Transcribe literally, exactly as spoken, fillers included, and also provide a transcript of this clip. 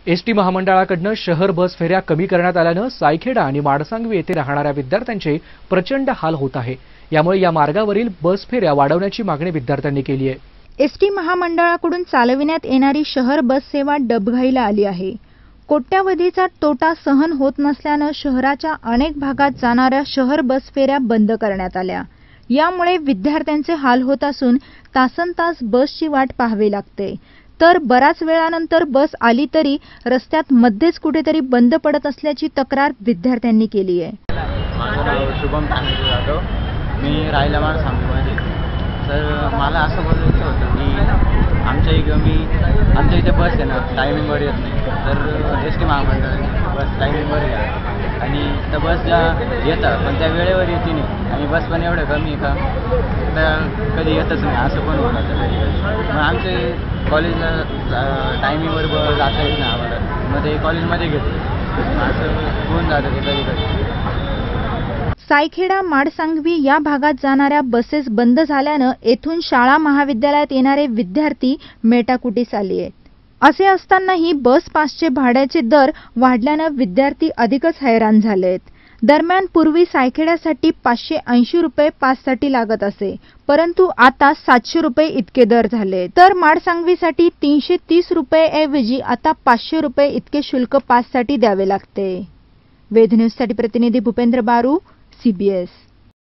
ST महामंडळाकडून शहर बस फेऱ्या कमी करण्यात आल्याने सायखेडा आणि माडसांगवी येथे राहणाऱ्या विद्यार्थ्यांचे प्रचंड हाल होत आहे। यामुळे या मार्गावरील बस फेऱ्या वाढवण्याची मागणी विद्यार्थ्यांनी केली आहे। एसटी महामंडळाकडून चालविण्यात येणारी शहर बस सेवा डबघाईला आली आहे। कोट्यावधीचा तोटा सहन होत नसल्याने शहराच्या अनेक भागात जाणाऱ्या शहर बस फेऱ्या बंद करण्यात आल्या। यामुळे विद्यार्थ्यांचे हाल होत असून तासनतास बसची वाट पाहावी लागते। तर बराच वेळानंतर बस आली तरी रस्त्यात मध्येच कुठेतरी बंद पडत असल्याची तक्रार विद्यार्थ्यांनी केली आहे। माझं नाव शुभम ठाणे जाधव, मी राहायला माडसांगवीमध्ये। तर मला असं बोलायचं होतं की आमच्या इथं मी आमच्या इथे बस आहे ना टायमिंगवर येत नाही। तर एस टी महामंडळाची बस टायमिंगवर येतात आणि त्या बस ज्या येतात पण त्या वेळेवर येते नाही आणि बस पण एवढं कमी आहे का त्या कधी येतच नाही असं पण होतं कधी कधी। मग आमचे कॉलेजला टायमिंगवर बस जाता येत नाही आम्हाला, मग ते कॉलेजमध्ये घेतो असं होऊन जातं ते कधी कधी। सायखेडा माडसांगवी या भागात जाणाऱ्या बसेस बंद झाल्याने येथून शाळा महाविद्यालयात येणारे विद्यार्थी मेटाकुटीस आले आहेत। असे असतानाही बस पासचे भाड्याचे दर वाढल्याने विद्यार्थी अधिकच हैराण झाले आहेत। दरम्यान पूर्वी सायखेड्यासाठी पाचशे ऐंशी रुपये पाससाठी लागत असे, परंतु आता सातशे रुपये इतके दर झाले। तर माडसांगवीसाठी तीनशे तीस रुपये ऐवजी आता पाचशे रुपये इतके शुल्क पाससाठी द्यावे लागते। वेद न्यूजसाठी प्रतिनिधी भूपेंद्र बारू, सी बी एस।